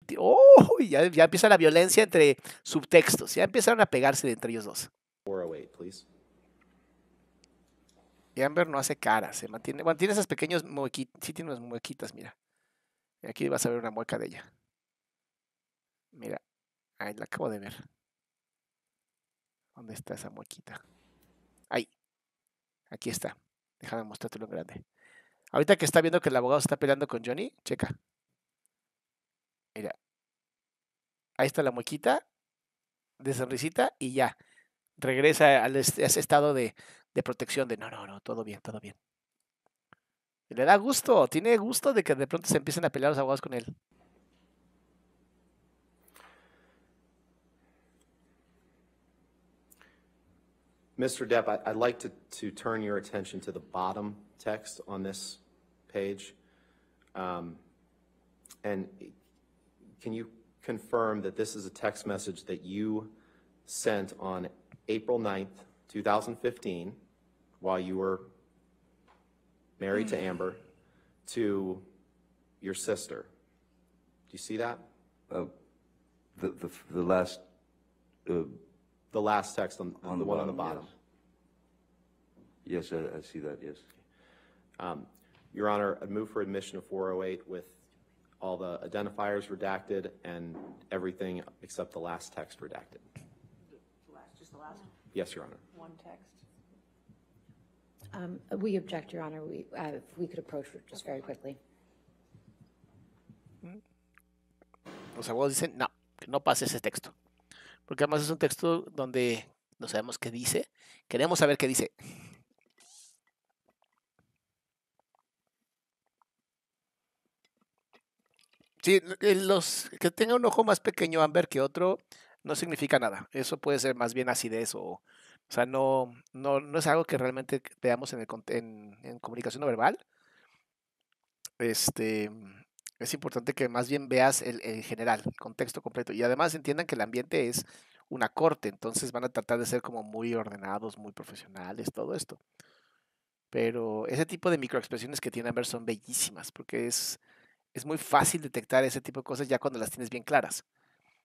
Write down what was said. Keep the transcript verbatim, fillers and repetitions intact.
¡Oh! Ya, ya empieza la violencia entre subtextos. Ya empezaron a pegarse entre ellos dos. four oh eight, please. Y Amber no hace cara, se mantiene. Bueno, tiene esas pequeños muequitas. Sí, tiene unas muequitas, mira. Aquí vas a ver una mueca de ella. Mira, ahí la acabo de ver. ¿Dónde está esa muequita? Ahí. Aquí está. Déjame mostrártelo en grande. Ahorita que está viendo que el abogado se está peleando con Johnny, checa. Mira. Ahí está la muequita de sonrisita y ya. Regresa a ese estado de, de protección de no, no, no, todo bien, todo bien. Y le da gusto, tiene gusto de que de pronto se empiecen a pelear los abogados con él. Mister Depp, I, I'd like to, to turn your attention to the bottom text on this page. Um, and can you confirm that this is a text message that you sent on April ninth, two thousand fifteen, while you were married to Amber, to your sister? Do you see that? Uh, the, the, the last, uh, The last text on, on the, the one on the bottom, bottom. yes, yes I, I see that, yes. Um, Your Honor, I'd move for admission of four oh eight with all the identifiers redacted and everything except the last text redacted. Last, just the last Yes, Your Honor. one text. Um, we object, Your Honor. We, uh, if we could approach it just very quickly. Los abogados dicen, no, que no pase ese texto. Porque además es un texto donde no sabemos qué dice. Queremos saber qué dice. Sí, los que tenga un ojo más pequeño Amber que otro no significa nada. Eso puede ser más bien acidez o, o sea, no, no, no es algo que realmente veamos en, el, en, en comunicación no verbal. Este, es importante que más bien veas el, el general, el contexto completo. Y además entiendan que el ambiente es una corte, entonces van a tratar de ser como muy ordenados, muy profesionales, todo esto. Pero ese tipo de microexpresiones que tiene Amber son bellísimas, porque es, es muy fácil detectar ese tipo de cosas ya cuando las tienes bien claras.